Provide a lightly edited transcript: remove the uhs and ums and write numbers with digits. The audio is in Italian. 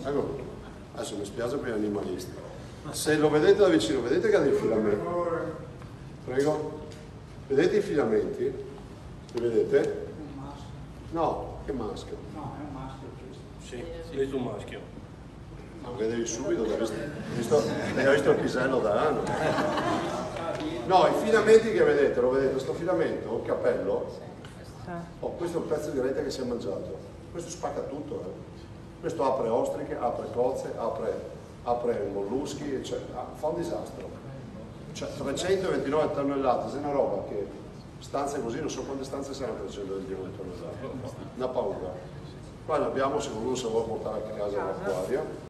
Ecco, adesso mi spiace per gli animalisti. Se lo vedete da vicino, vedete che ha dei filamenti? Prego? Vedete i filamenti? Li vedete? No, che maschio? No, è un maschio questo. Sì, vedete un maschio. Lo vedevi subito, hai visto il pisello da anno. No, i filamenti che vedete, lo vedete, questo filamento, il capello, oh, questo è un pezzo di rete che si è mangiato. Questo spacca tutto, Questo apre ostriche, apre cozze, apre molluschi, cioè, fa un disastro. Cioè, 329 tonnellate, se è una roba che stanze così, non so quante stanze saranno 329 tonnellate. Una paura. Qua ne abbiamo, se uno se vuole portare a casa l'acquario.